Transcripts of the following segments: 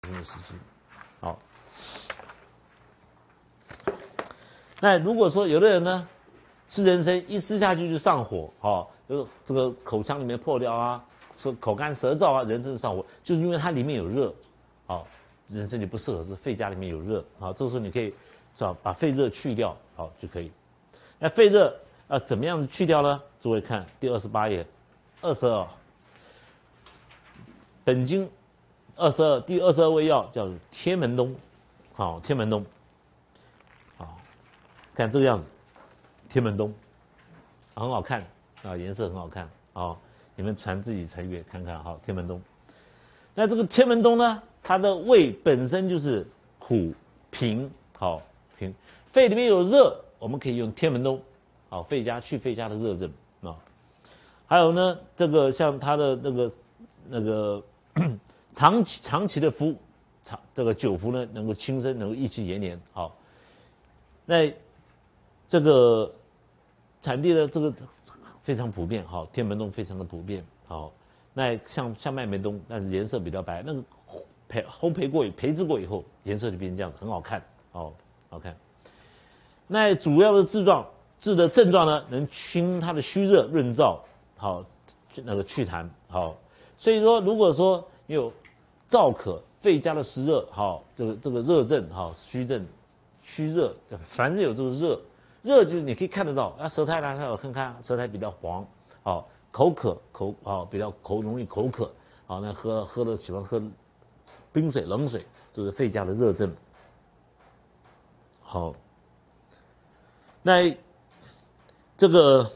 人参的时机。好，那如果说有的人呢，吃人参一吃下去就上火，就是这个口腔里面破掉啊，口干舌燥啊，人参上火，就是因为它里面有热，人参就不适合吃，肺家里面有热，这个时候你可以把肺热去掉，就可以。那肺热怎么样子去掉呢？诸位看第28页，22，本经22第22味药叫天门冬，天门冬，看这个样子，天门冬，很好看颜色很好看你们自己传阅看看天门冬。那这个天门冬呢，它的味本身就是苦平，平，肺里面有热，我们可以用天门冬，去肺家的热症还有呢，这个像它的那个长期的服，这个久服呢，能够轻身，能够益气延年。那这个产地的这个非常普遍，天门冬非常的普遍，那像麦梅冬，但是颜色比较白，那个烘焙过培制过以后，颜色就变成这样子，很好看，好看。那主要的治的症状呢，能清它的虚热润燥，那个祛痰，所以说如果说你有燥渴、肺家的湿热，这个热症，虚热，凡是有这个热就是你可以看得到，舌苔拿下来看，舌苔比较黄，口渴比较容易口渴，那喜欢喝冰水、冷水，都是肺家的热症。那这个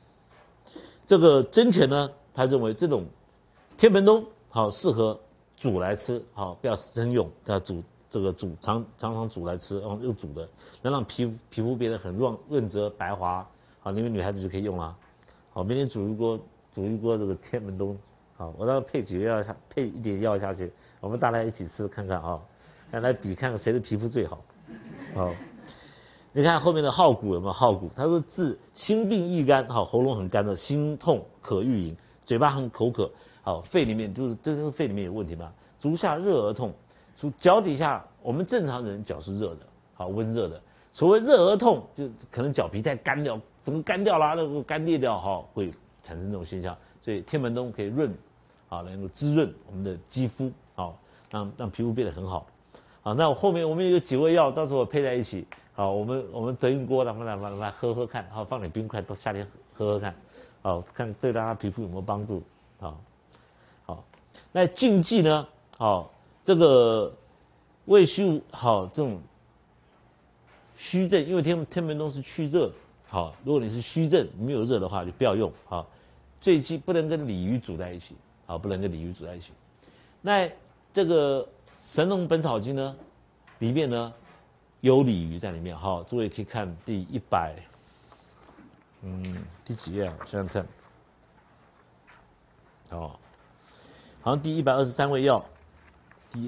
真诠呢，他认为这种天门冬适合煮来吃，不要生用，要煮常常煮来吃，用煮的，能让皮肤变得很润泽白滑，你们女孩子就可以用了。明天煮一锅这个天门冬，我让配一点药下去，我们大家一起吃看看来比看看谁的皮肤最好。你看后面的好谷有没有好谷？他说治心病易干，喉咙很干的，心痛渴欲饮，嘴巴很口渴，肺里面就是肺里面有问题嘛，足下热而痛，脚底下我们正常人脚是热的，温热的。所谓热而痛，就可能脚皮太干掉，整个干掉了，那个干裂掉，会产生这种现象。所以天门冬可以润，能够滋润我们的肌肤，让皮肤变得很好。那后面我们有几味药，到时候我配在一起。我们蒸一锅，让他们来喝看，放点冰块，到夏天喝看，看对大家皮肤有没有帮助，那禁忌呢？这个胃虚，这种虚症，因为天门冬是去热，如果你是虚症没有热的话，就不要用，最忌不能跟鲤鱼煮在一起，不能跟鲤鱼煮在一起。那这个《神农本草经》呢，里面呢。有鲤鱼在里面，诸位可以看第第几页啊？想想看，好像第123味药，第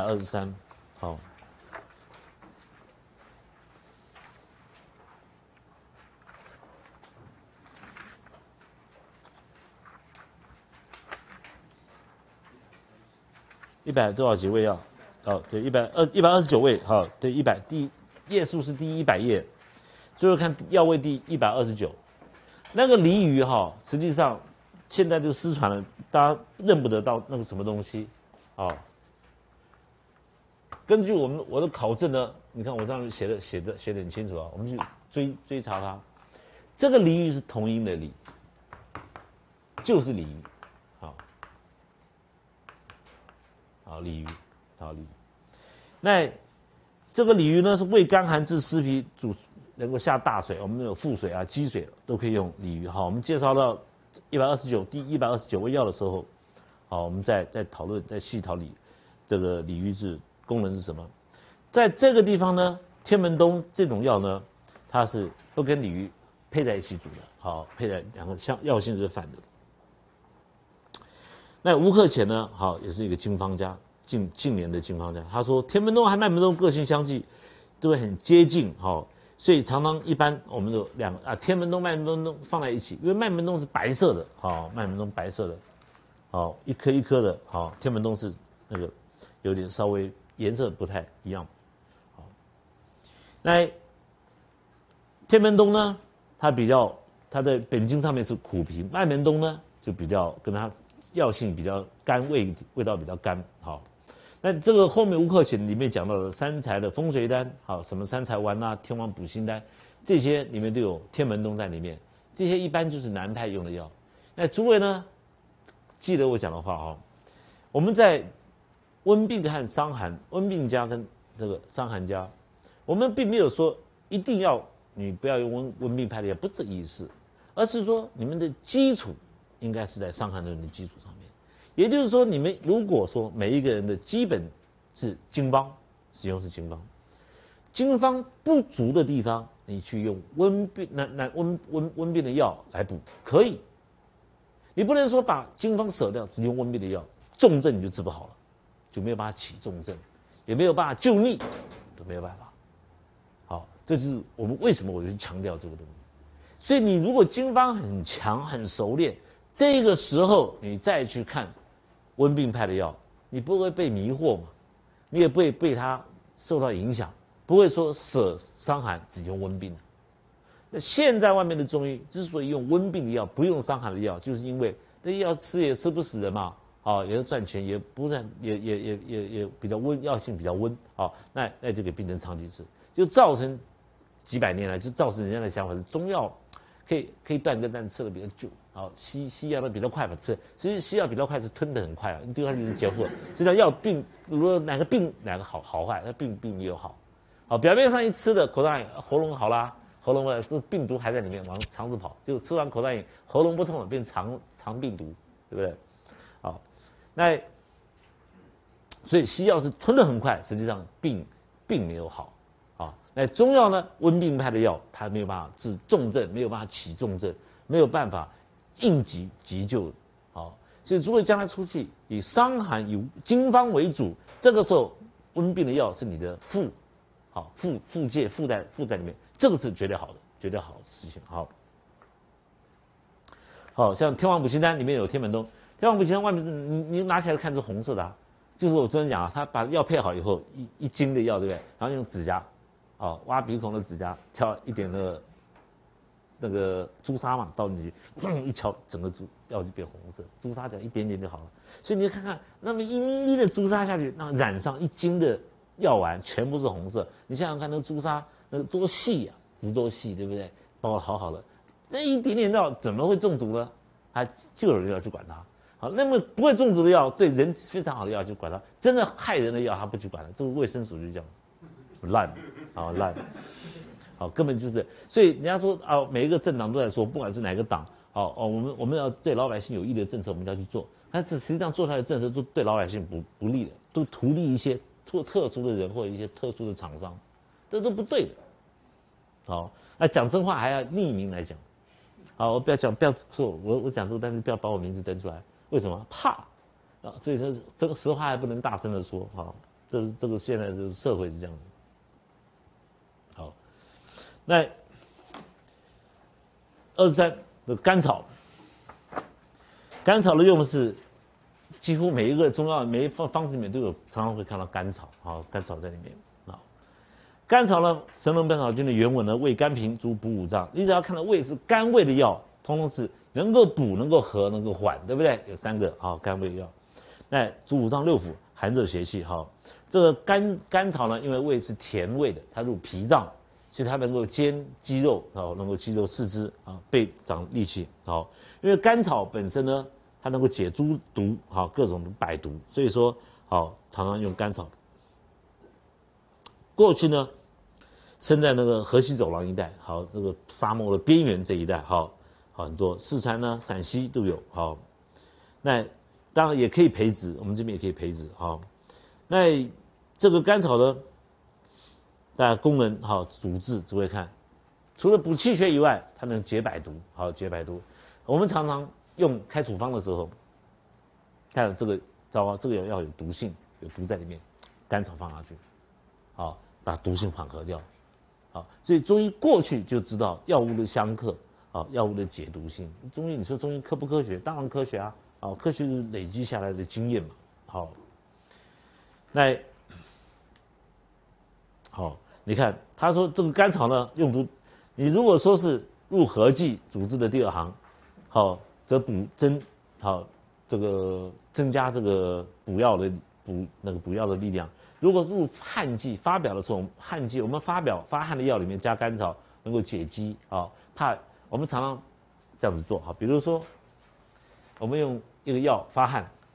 123，100多少几味药？对，129位，对第页数是第100页，最后看药位第129，那个鲤鱼实际上现在就失传了，大家认不得到那个什么东西，根据我的考证呢，你看我上面写的很清楚我们去追查它，这个鲤鱼是同音的鲤，就是鲤鱼，鲤鱼，鲤鱼。那这个鲤鱼呢，是味甘寒治湿皮，能够下大水，我们有腹水积水都可以用鲤鱼。我们介绍到第129味药的时候，我们再讨论，再细讨这个鲤鱼治功能是什么。在这个地方呢，天门冬这种药呢，它是都跟鲤鱼配在一起煮的，配在两个药性是反的。那吴克俭呢，也是一个经方家。近年的经方家，他说天门冬和麦门冬个性相近，都会很接近，所以常常一般我们就天门冬、麦门冬放在一起，因为麦门冬是白色的，麦门冬白色的，一颗一颗的，天门冬是那个有点稍微颜色不太一样。好，那天门冬呢，它的本经上面是苦平，麦门冬呢就比较跟它药性比较甘，味道比较甘。好，那这个后面无克写里面讲到的三才的风水丹，好，什么三才丸啊、天王补心丹，这些里面都有天门冬在里面。这些一般就是南派用的药。那诸位呢，记得我讲的话哈，我们在温病和伤寒，温病家跟这个伤寒家，我们并没有说一定要你不要用温病派的药，不是这意思，而是说你们的基础应该是在伤寒论的基础上面。也就是说，你们如果说每一个人的基本是经方，使用是经方，经方不足的地方，你去用温病的药来补，可以。你不能说把经方舍掉，只用温病的药，重症你就治不好了，就没有办法起重症，也没有办法救逆，都没有办法。好，这就是我们为什么我就强调这个东西。所以你如果经方很强、很熟练，这个时候你再去看温病派的药，你不会被迷惑嘛？你也不会被它受到影响，不会说舍伤寒只用温病。那现在外面的中医之所以用温病的药，不用伤寒的药，就是因为那药吃也吃不死人嘛，也是赚钱，也不是也比较温，药性比较温，那就给病人长期吃，就造成几百年来就造成人家的想法是中药可以断根，但吃的比较久。好，西药呢比较快嘛吃，其实西药比较快是吞得很快啊，你对它就是结束了。实际上药病如果哪个好坏，那并没有好。好，表面上一吃的口罩炎，喉咙好啦，喉咙这病毒还在里面往肠子跑，就吃完口罩炎喉咙不痛了，变肠病毒，对不对？好，那所以西药是吞得很快，实际上病没有好。那中药呢，温病派的药它没有办法治重症，没有办法起重症，没有办法应急救。好，所以如果将来出去以伤寒以经方为主，这个时候温病的药是你的附带里面，这个是绝对好的，绝对好的事情。好像天王补心丹里面有天门冬，天王补心丹外面你拿起来看是红色的啊，就是我昨天讲啊，他把药配好以后，一斤的药对不对？然后用指甲，挖鼻孔的指甲敲一点那个朱砂嘛，倒进去，一敲，整个药就变红色，朱砂这样一点点就好了。所以你看看，那么一咪咪的朱砂下去，那染上1斤的药丸，全部是红色。你想想看，那个朱砂那个多细啊，值多细，对不对？包得好好的，那一点点药怎么会中毒呢？就有人要去管它。好，那么不会中毒的药，对人非常好的药就管它，真的害人的药他不去管它。这个卫生署就这样子，烂，烂。好，根本就是，所以人家说每一个政党都在说，不管是哪个党，我们要对老百姓有益的政策，我们要去做。但是实际上做出来的政策都对老百姓不利的，都图利一些特殊的人或者一些特殊的厂商，这都不对的。好，讲真话还要匿名来讲。好，我不要说我讲这个，但是不要把我名字登出来，为什么？怕所以说这个实话还不能大声的说。这个现在的社会是这样子。好。那23的甘草，甘草的用的是几乎每一个中药每一方子里面都有，常常会看到甘草。甘草在里面。甘草呢，《神农本草经》的原文呢，味甘平，主补五脏。你只要看到味是甘味的药，通通是能够补、能够和、能够缓，对不对？有3个甘味药。那主五脏六腑，寒热邪气。这个甘草呢，因为味是甜味的，它入脾脏。所以它能够兼肌肉，能够肌肉四肢背长力气。因为甘草本身呢，它能够解诸毒，各种百毒，所以说常常用甘草。过去呢，生在那个河西走廊一带，这个沙漠的边缘这一带，很多四川呢、陕西都有。那当然也可以培植，我们这边也可以培植。那这个甘草呢？大家功能主治，诸位看，除了补气血以外，它能解百毒。解百毒。我们常常用开处方的时候，看这个糟糕，这个要有毒性，有毒在里面，甘草放下去，把毒性缓和掉。所以中医过去就知道药物的相克，药物的解毒性。中医你说中医科不科学？当然科学啊，科学是累积下来的经验嘛。 那好，你看他说这个甘草呢用途，你如果说是入合剂组织的第二行，好，则这个增加这个补药的力量。如果入汗剂发表的时候，汗剂我们发汗的药里面加甘草，能够解肌啊。怕我们常常这样子做，好，比如说我们用一个药发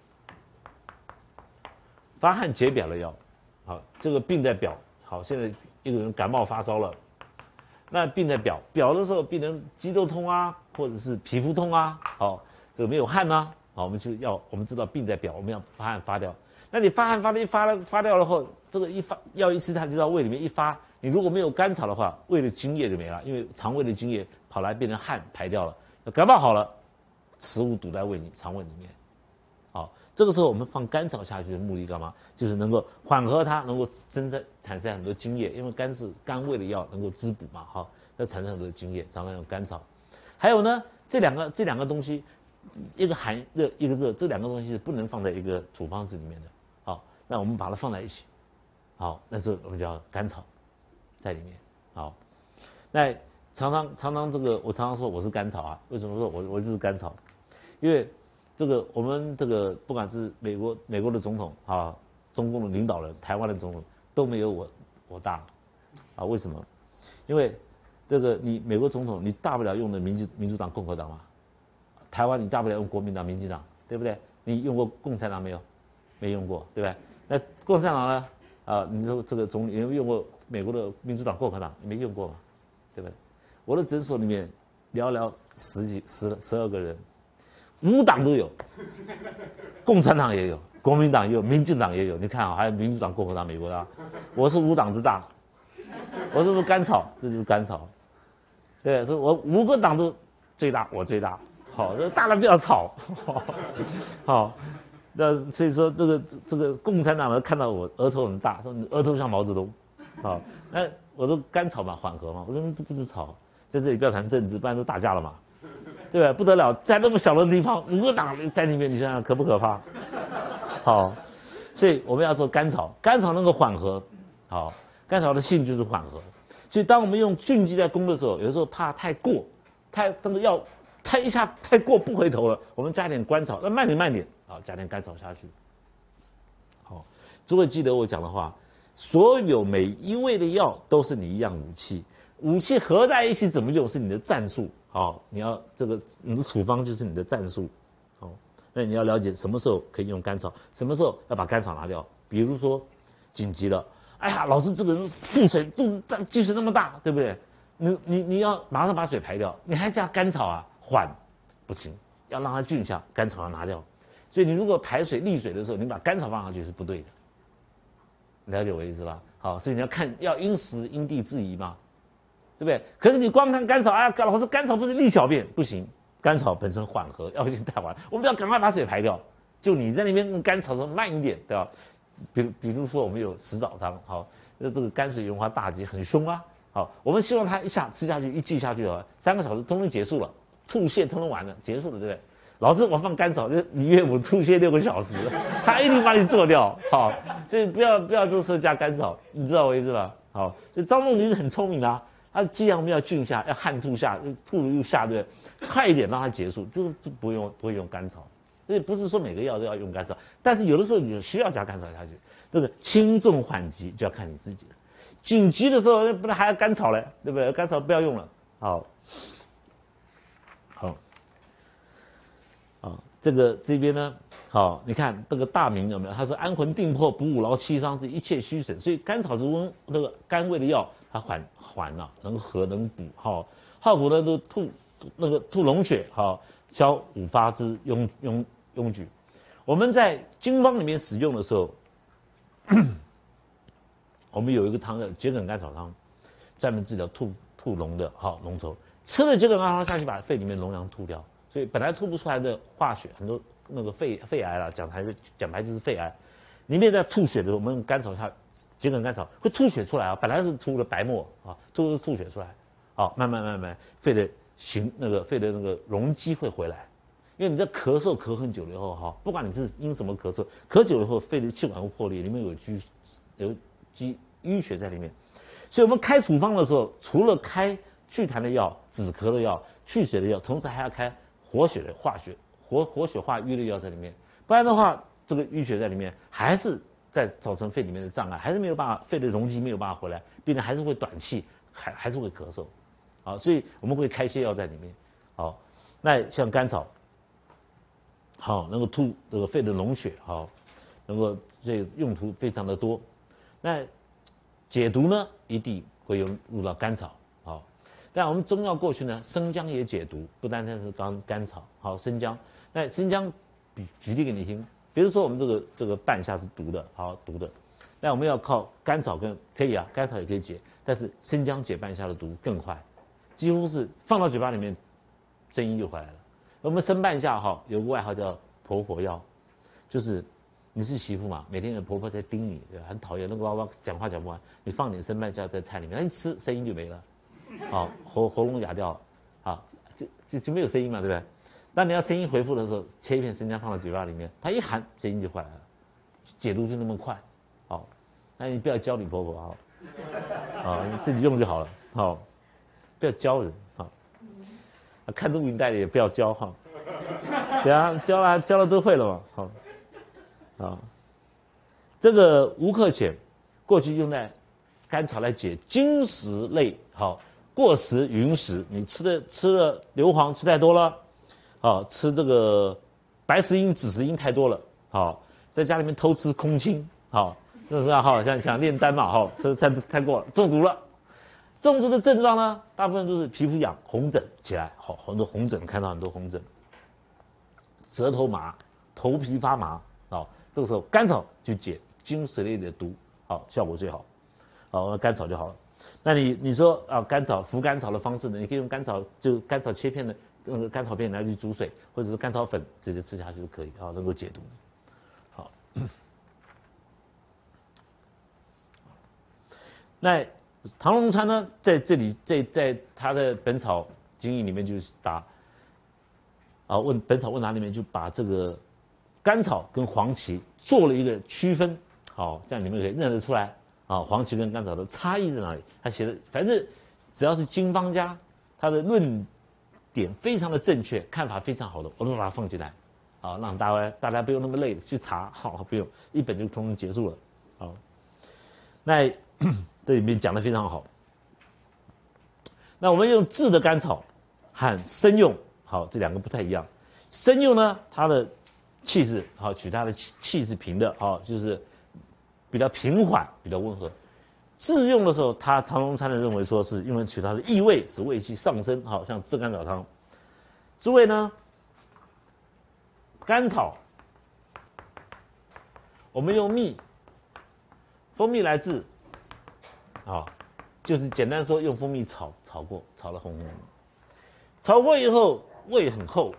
汗解表的药，好，这个病在表，好，现在一个人感冒发烧了，那病在表的时候，病人肌肉痛啊，或者是皮肤痛啊，好，这个没有汗啊，好，我们知道病在表，我们要发汗发掉。那你发汗发掉了后，这个药一吃它就到胃里面一发，你如果没有甘草的话，胃的津液就没了，因为肠胃的津液跑来变成汗排掉了。感冒好了，食物堵在肠胃里面，好，这个时候我们放甘草下去的目的干嘛？就是能够缓和它，能够产生很多津液，因为甘是甘味的药，能够滋补嘛，好，那产生很多津液，常常用甘草。还有呢，这两个东西，一个寒热，一个热，这两个东西是不能放在一个处方子里面的。好，那我们把它放在一起，好，那是我们叫甘草在里面。好，那常常这个我常常说我是甘草啊，为什么说我就是甘草？因为这个我们这个不管是美国的总统啊，中共的领导人，台湾的总统都没有我大啊？为什么？因为这个你美国总统你大不了用的民主党、共和党嘛，台湾你大不了用国民党、民进党，对不对？你用过共产党没有？没用过，对不对？那共产党呢？你说这个总理有没有用过美国的民主党、共和党？没用过嘛，对不对？我的诊所里面寥寥12个人，5党都有，共产党也有，国民党也有，民进党也有。你看啊，还有民主党、共和党，美国的啊，我是5党之大，我是不是甘草？这就是甘草，对，所以我5个党都最大，我最大。好，大了不要吵，好。那所以说，这个共产党呢看到我额头很大，说你额头像毛泽东，好，那我说甘草嘛，缓和嘛，我说不是吵，在这里不要谈政治，不然都打架了嘛，对吧？不得了，在那么小的地方，5个党在里面，你想想可不可怕？好，所以我们要做甘草，甘草能够缓和，好，甘草的性就是缓和，所以当我们用菌剂在攻的时候，有的时候怕太过，那个药一下太过不回头了，我们加点甘草，那慢点。好，加点甘草下去。好，诸位记得我讲的话，所有每一味的药都是你一样武器，武器合在一起怎么用是你的战术。好，你要你的处方就是你的战术。好，那你要了解什么时候可以用甘草，什么时候要把甘草拿掉。比如说紧急了，哎呀，老师这个人腹水，肚子积水那么大，对不对？你要马上把水排掉，你还加甘草啊，缓不行，要让它菌下，甘草要拿掉。所以你如果排水利水的时候，你把甘草放上去是不对的，了解我意思吧？好，所以你要因时因地制宜嘛，对不对？可是你光看甘草，哎呀，老师甘草不是利小便，不行，甘草本身缓和，药性太缓，我们要赶快把水排掉。就你在那边用甘草的时候慢一点，对吧？比如说我们有食枣汤，好，这个甘水溶化大吉很凶啊，好，我们希望它一下吃下去，一剂下去啊，3个小时通通结束了，吐泻通通完了，结束了，对不对？老师，我放甘草，就你岳母吐泻6个小时，他一定把你做掉。好，所以不要这个时候加甘草，你知道我意思吧？好，所以张仲景是很聪明的啊，他既然我们要菌下，要汗吐下，吐又下，对不对？快一点让它结束，就不会用甘草。所以不是说每个药都要用甘草，但是有的时候你需要加甘草下去。这个轻重缓急就要看你自己了。紧急的时候不能还要甘草嘞，对不对？甘草不要用了。好。这边呢，好，你看这个大名有没有？它是安魂定魄、补五劳七伤，这一切虚神。所以甘草是那个甘味的药，它缓啊，能和能补。好，好谷呢都吐脓血，好，消五发之痈举。我们在经方里面使用的时候，我们有一个汤叫桔梗甘草汤，专门治疗吐脓的，好脓稠。吃了桔梗甘草汤下去，把肺里面脓疡吐掉。所以本来吐不出来的化血，很多那个肺癌啦，讲白就是肺癌，里面在吐血的时候，我们用甘草桔梗甘草会吐血出来啊，本来是吐了白沫啊，吐血出来，好，慢慢肺的那个容积会回来， 因为你在咳嗽咳很久了以后哈，不管你是因什么咳嗽，咳久了以后肺的气管会破裂，里面有淤血在里面，所以我们开处方的时候，除了开祛痰的药、止咳的药、去血的药，同时还要开活血的化血、活血化瘀的药在里面，不然的话，这个淤血在里面还是在造成肺里面的障碍，还是没有办法，肺的容积没有办法回来，病人还是会短气，还是会咳嗽，好，所以我们会开一些药在里面，好，那像甘草，好，能够吐这个肺的脓血，好，能够这个用途非常的多，那解毒呢，一定会用到甘草，好，但我们中药过去呢，生姜也解毒，不单单是甘草，好，生姜，那生姜举例给你听。比如说我们这个半夏是毒的，好毒的，那我们要靠甘草可以啊，甘草也可以解，但是生姜解半夏的毒更快，几乎是放到嘴巴里面，声音就回来了。我们生半夏哈有个外号叫婆婆药，就是你是媳妇嘛，每天有婆婆在盯你，很讨厌，那个娃娃讲话讲不完，你放点生半夏在菜里面，一吃声音就没了，好喉咙哑掉，好就没有声音嘛，对不对？当你要声音回复的时候，切一片生姜放到嘴巴里面，它一含声音就回来了，解毒就那么快，好，那你不要教你婆婆啊，好，你自己用就好了，好，不要教人，好，看录影带的也不要教哈，对啊，教了都会了嘛，好，好，这个吴克俭过去用在甘草来解金石类，好，过食云石，你吃的硫磺吃太多了。好，吃这个白石英、紫石英太多了，好，在家里面偷吃空心，好，这是好像想炼丹嘛，好，吃太过了，中毒了。中毒的症状呢，大部分都是皮肤痒、红疹起来，好，很多红疹，看到很多红疹，舌头麻、头皮发麻，好，这个时候甘草去解金石类的毒，好，效果最好，好，甘草就好了。那你说啊，服甘草的方式呢？你可以用甘草切片的。用甘草片来去煮水，或者是甘草粉直接吃下去就可以，好，能够解毒。好，那唐荣参呢，在这里在他的《本草经义》里面就是把《本草问答》里面就把这个甘草跟黄芪做了一个区分，好，这样你们可以认得出来啊，黄芪跟甘草的差异在哪里？他写的反正只要是经方家，他的论点非常的正确，看法非常好的，我都把它放进来，好，让大家不用那么累去查，好，不用一本就通通结束了，好，那这里面讲的非常好。那我们用炙的甘草和生用，好，这两个不太一样。生用呢，它的气势好，取它的气是平的，好，就是比较平缓，比较温和。炙用的时候，唐荣参的认为说是因为取它的益味，使胃气上升，好像炙甘草汤。诸位呢，甘草，我们用蜂蜜来炙，好，就是简单说用蜂蜜炒过，炒得红红的，炒过以后味很厚，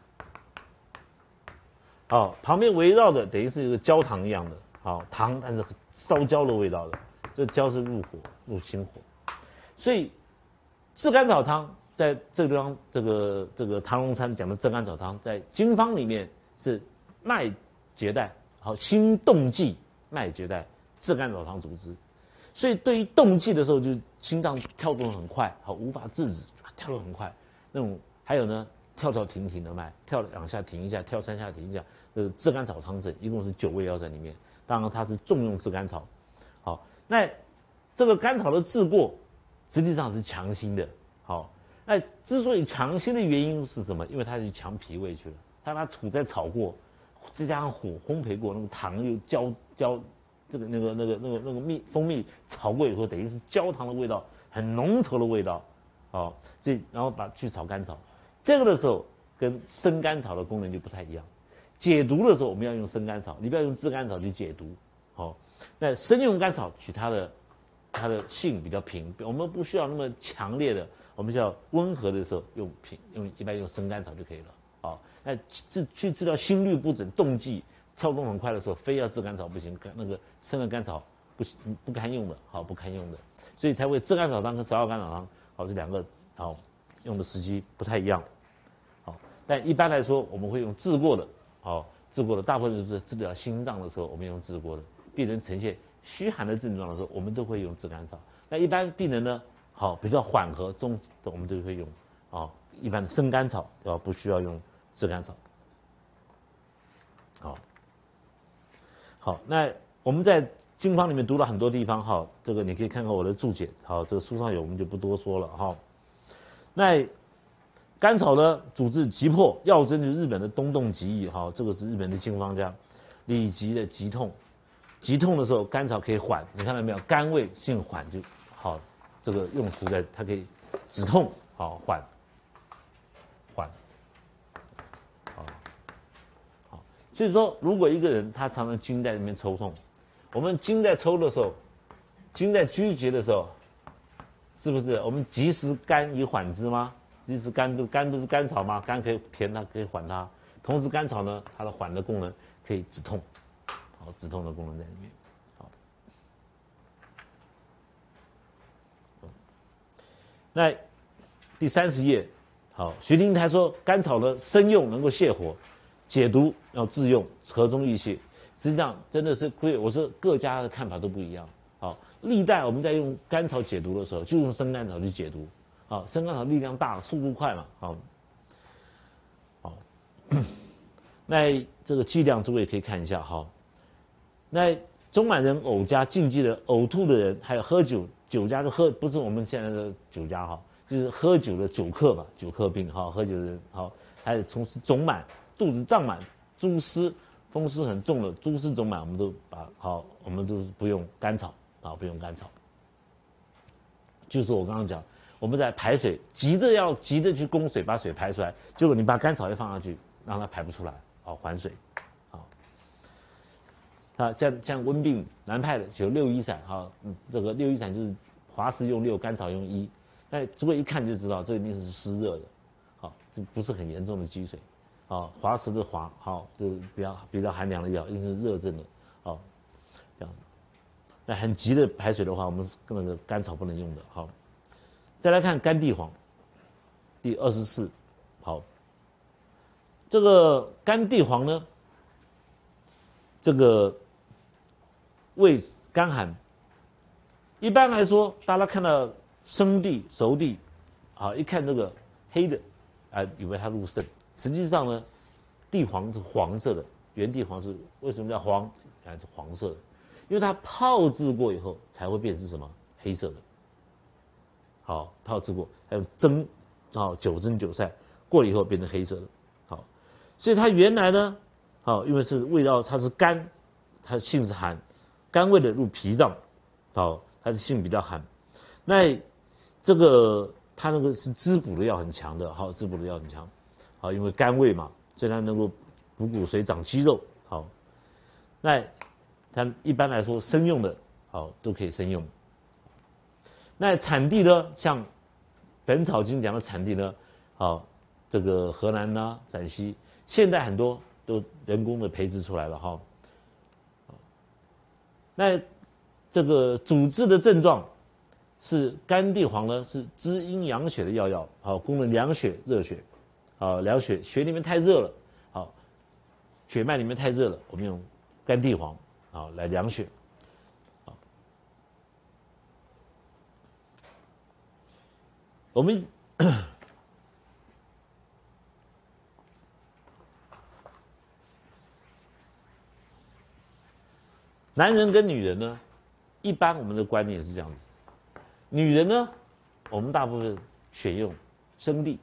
好，旁边围绕的等于是一个焦糖一样的，好糖，但是烧焦的味道的。这焦是入心火，所以炙甘草汤在这个地方，这个唐荣参讲的炙甘草汤，在经方里面是脉结带，好心动悸，脉结带，炙甘草汤主之。所以对于动悸的时候，就心脏跳动很快，好无法制止，跳得很快，那种还有呢跳停的脉，跳2下停1下，跳3下停1下，炙甘草汤证一共是9味药在里面，当然它是重用炙甘草，好。那这个甘草的治过，实际上是强心的，好。那之所以强心的原因是什么？因为它去强脾胃去了，它把土再炒过，再加上火烘焙过，那个糖又焦，这个那个蜂蜜炒过以后，等于是焦糖的味道，很浓稠的味道，好。所以然后去炒甘草，这个的时候跟生甘草的功能就不太一样。解毒的时候我们要用生甘草，你不要用炙甘草去解毒，好。那生用甘草取它的性比较平，我们不需要那么强烈的，我们需要温和的时候一般用生甘草就可以了。好，那去治疗心律不整、动悸、跳动很快的时候，非要炙甘草不行，那个生的甘草不堪用的，好不堪用的，所以才会炙甘草汤跟芍药甘草汤，好这两个好用的时机不太一样。好， 但一般来说，我们会用治过的，治过的大部分就是治疗心脏的时候，我们用治过的。病人呈现虚寒的症状的时候，我们都会用炙甘草。那一般病人呢，比较缓和中的，我们都会用一般的生甘草，不需要用炙甘草。好，那我们在经方里面读了很多地方，这个你可以看看我的注解，这个书上有，我们就不多说了，那甘草呢，主治急迫，药真就是日本的东洞吉义，这个是日本的经方家，里急的急痛，急痛的时候甘草可以缓，你看到没有？甘味性缓就好，这个用途在它可以止痛，缓，所以说，如果一个人他常常筋在那边抽痛，我们筋在抽的时候，筋在拘结的时候，是不是我们及时甘以缓之吗？及时甘不是甘草吗？甘可以填它，可以缓它。同时甘草呢，它的缓的功能可以止痛，止痛的功能在里面。那第30页，徐灵台说甘草呢生用能够泻火。解毒要自用，和中益泻。实际上真的是我说各家的看法都不一样。历代我们在用甘草解毒的时候，就用生甘草去解毒。生甘草力量大，速度快嘛。那这个剂量诸位可以看一下。那中满人呕家禁忌的呕吐的人，还有喝酒家就喝，不是我们现在的酒家就是喝酒的酒客吧，酒客病喝酒的人还有从事肿满。肚子胀满、诸湿、风湿很重的诸湿肿满，我们都我们都是不用甘草不用甘草。就是我刚刚讲，我们在排水，急着去供水，把水排出来，结果你把甘草一放下去，让它排不出来，缓水。像温病南派的就6一散，这个6一散就是滑石用6，甘草用1。那诸位一看就知道，这一定是湿热的，这不是很严重的积水。滑石的滑，就是比较寒凉的药，一定是热症的，这样子。那很急的排水的话，我们是那个甘草不能用的。再来看甘地黄，第24，这个甘地黄呢，这个味甘寒。一般来说，大家看到生地、熟地，一看这个黑的，以为它入肾。实际上呢，地黄是黄色的，原地黄是为什么叫黄？还是黄色的，因为它泡制过以后才会变成什么黑色的。泡制过，还有蒸，酒蒸酒晒过了以后变成黑色的。所以它原来呢，因为是味道它是甘，它性是寒，甘味的入脾脏，它的性比较寒。那这个它那个是滋补的药很强的，滋补的药很强。因为甘味嘛，所以它能够补骨髓、长肌肉。那它一般来说生用的，都可以生用。那产地呢，像《本草经》讲的产地呢，这个河南呐、陕西，现在很多都人工的培植出来了。那这个主治的症状是甘地黄呢，是滋阴养血的药，功能凉血、热血。凉血，血里面太热了，血脉里面太热了，我们用甘地黄来凉血。我们男人跟女人呢，一般我们的观念是这样子，女人呢，我们大部分选用生地。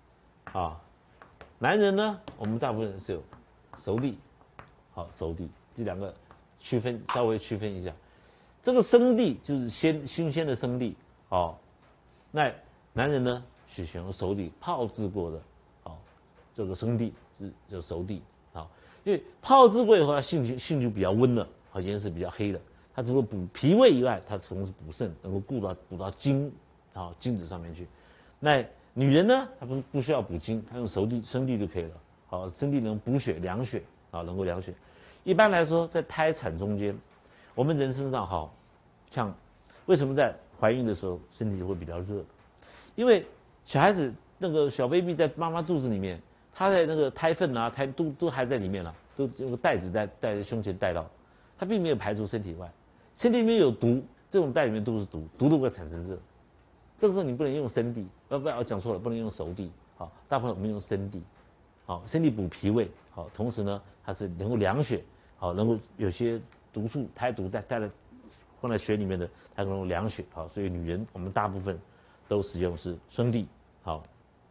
男人呢，我们大部分是有熟地，熟地，这两个稍微区分一下。这个生地就是新鲜的生地，那男人呢是选用熟地泡制过的，这个生地就是熟地，因为泡制过以后，它性就比较温了，颜色比较黑的。它除了补脾胃以外，它同时补肾，能够补到精子上面去。那女人呢，她不需要补精，她用生地就可以了。生地能补血、凉血，能够凉血。一般来说，在胎产中间，我们人身上像为什么在怀孕的时候身体就会比较热？因为小孩子那个小 baby 在妈妈肚子里面， 他在那个胎粪啊、都还在里面了，都这个袋子带在胸前带到，他并没有排出身体外，身体里面有毒，这种袋里面都是毒，毒都会产生热。这个时候你不能用生地，我讲错了，不能用熟地，好，大部分我们用生地，好，生地补脾胃，好，同时呢它是能够凉血，好，能够有些毒素胎毒带了放在血里面的，它能够凉血，好，所以女人我们大部分都使用是生地，好。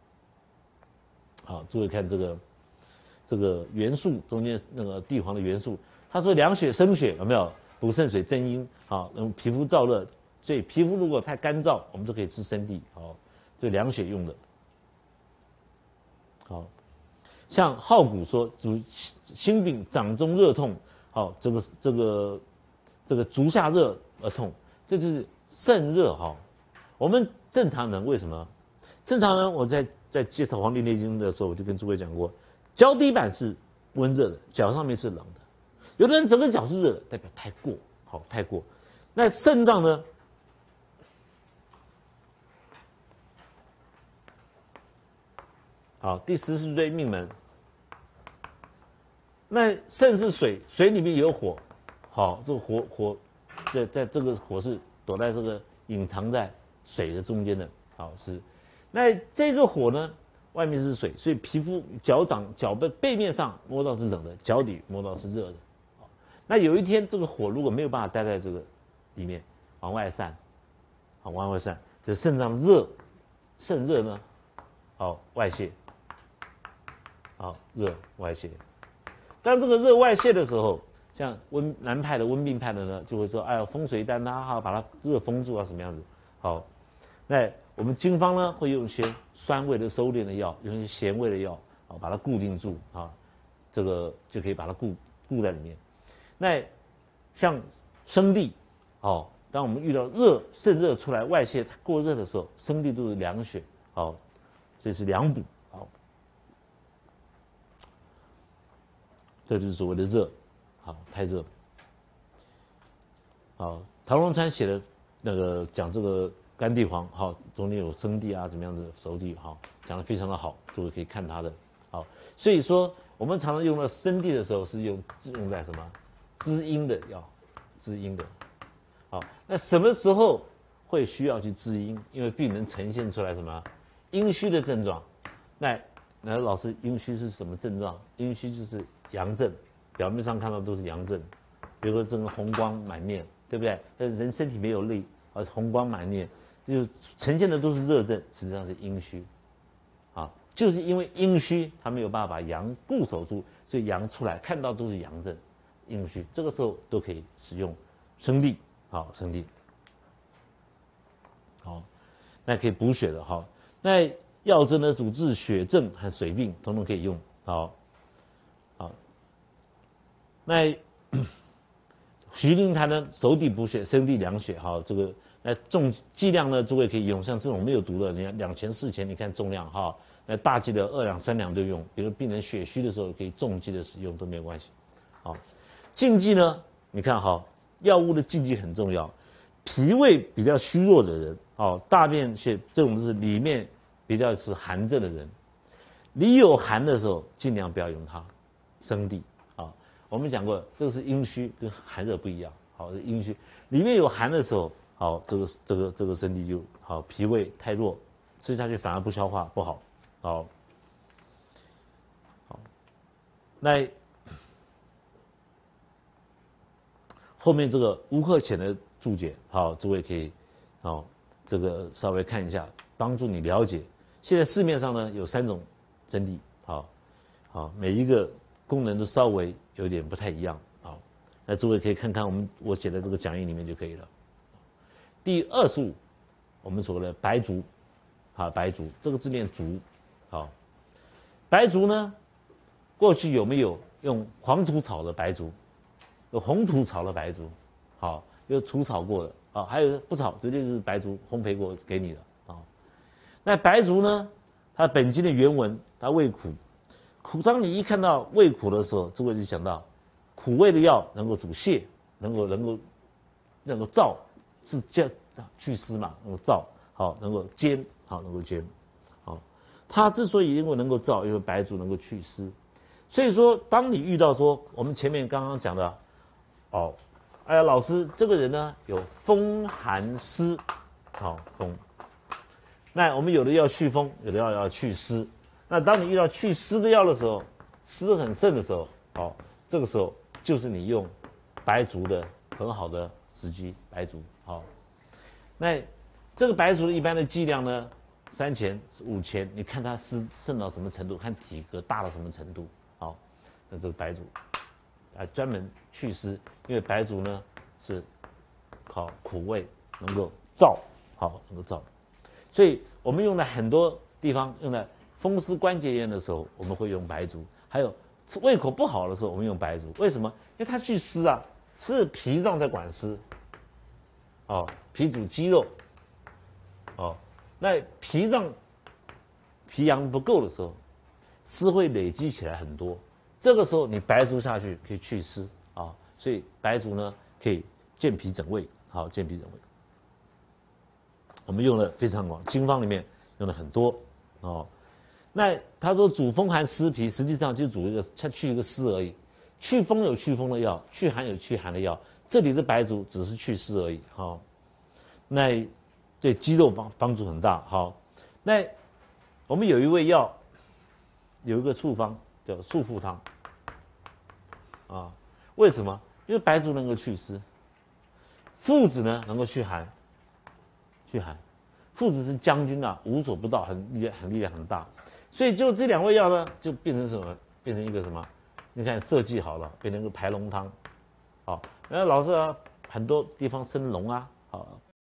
好，诸位看这个元素中间那个地黄的元素，他说凉血生血有没有？补肾水增阴，好，能皮肤燥热，所以皮肤如果太干燥，我们都可以吃生地，好，对凉血用的。好，像好古说主心病掌中热痛，好，这个足下热而痛，这就是肾热哈。我们正常人为什么？正常人我在介绍《黄帝内经》的时候，我就跟诸位讲过，脚底板是温热的，脚上面是冷的。有的人整个脚是热的，代表太过，好，太过。那肾脏呢？好，第14椎命门。那肾是水，水里面有火，好，这个火在这个火是躲在这个隐藏在水的中间的，好是。那这个火呢，外面是水，所以皮肤脚背面上摸到是冷的，脚底摸到是热的。那有一天这个火如果没有办法待在这个里面，往外散，好，往外散，就肾脏热，肾热呢，好外泄，好热外泄。当这个热外泄的时候，像南派的温病派的呢，就会说，哎呀，风水丹啊，好把它热封住啊，什么样子？好，那我们经方呢会用一些酸味的收敛的药，用一些咸味的药，啊，把它固定住啊，这个就可以把它固在里面。那像生地，哦，当我们遇到肾热出来外泄过热的时候，生地都是凉血，好，这是凉补，好，这就是所谓的热，好，太热。好，陶荣川写的那个讲这个干地黄，好，中间有生地啊，怎么样子熟地，好，讲得非常的好，诸位可以看他的，好，所以说我们常常用到生地的时候是用在什么？滋阴的药，滋阴的，好，那什么时候会需要去滋阴？因为病人呈现出来什么阴虚的症状，那老师阴虚是什么症状？阴虚就是阳症，表面上看到都是阳症，比如说这个红光满面，对不对？人身体没有力，红光满面，就呈现的都是热症，实际上是阴虚，啊，就是因为阴虚，他没有办法把阳固守住，所以阳出来看到都是阳症。阴虚，这个时候都可以使用生地，好，生地，好，那可以补血的，好，那药针呢，主治血症和水病，统统可以用，好，好，那徐灵坛呢，熟地补血，生地凉血，好，这个那剂量呢，诸位可以用，像这种没有毒的，你看2000、4000，你看重量哈，那大剂的2两、3两都用，比如病人血虚的时候，可以重剂的使用都没有关系，好。禁忌呢？你看哈，药物的禁忌很重要。脾胃比较虚弱的人，哦，大便血这种是里面比较是寒症的人，里有寒的时候，尽量不要用它，生地啊。我们讲过，这个是阴虚，跟寒热不一样。好，阴虚里面有寒的时候，好，这个生地就好，脾胃太弱，吃下去反而不消化，不好。好，好，那。后面这个吴克潜的注解，好，诸位可以，好，这个稍微看一下，帮助你了解。现在市面上呢有3种真谛，好，好，每一个功能都稍微有点不太一样，好，那诸位可以看看我写的这个讲义里面就可以了。第25，我们所谓的白术，好，白术这个字念术，好，白术呢，过去有没有用黄土炒的白术？有红土炒的白术，好，有土炒过的，啊，还有不炒，直接就是白术烘焙过给你的，啊。那白术呢，它本经的原文，它味苦，当你一看到味苦的时候，诸位就想到苦味的药能够主泻，能够燥，是去湿嘛，能够燥，好，能够煎，好，能够煎，好。 它之所以因为能够燥，因为白术能够祛湿。所以说，当你遇到说我们前面刚刚讲的，哦，哎呀，老师这个人呢有风寒湿，好风。那我们有的要祛风，有的要祛湿。那当你遇到祛湿的药的时候，湿很盛的时候，好，这个时候就是你用白术的很好的时机，白术好。那这个白术一般的剂量呢，3钱5钱，你看它湿盛到什么程度，看体格大到什么程度。好，那这个白术，专门祛湿，因为白术呢是靠苦味，能够燥，好，能够燥，所以我们用在很多地方，用在风湿关节炎的时候，我们会用白术，还有胃口不好的时候，我们用白术。为什么？因为它祛湿啊，是脾脏在管湿，哦，脾主肌肉，哦，那脾脏脾阳不够的时候。湿会累积起来很多，这个时候你白术下去可以祛湿啊，所以白术呢可以健脾整胃，好健脾整胃。我们用的非常广，经方里面用的很多哦。那他说主风寒湿脾，实际上就主一个去一个湿而已。祛风有祛风的药，祛寒有祛寒的药，这里的白术只是祛湿而已。好，那对肌肉帮助很大。好，那我们有一味药。有一个处方叫束附汤，啊，为什么？因为白术能够祛湿，附子呢能够祛寒，附子是将军啊，无所不到，力量很大，所以就这2味药呢，就变成什么？变成一个什么？你看设计好了，变成一个排龙汤，好，那老师啊，很多地方生龙啊，好，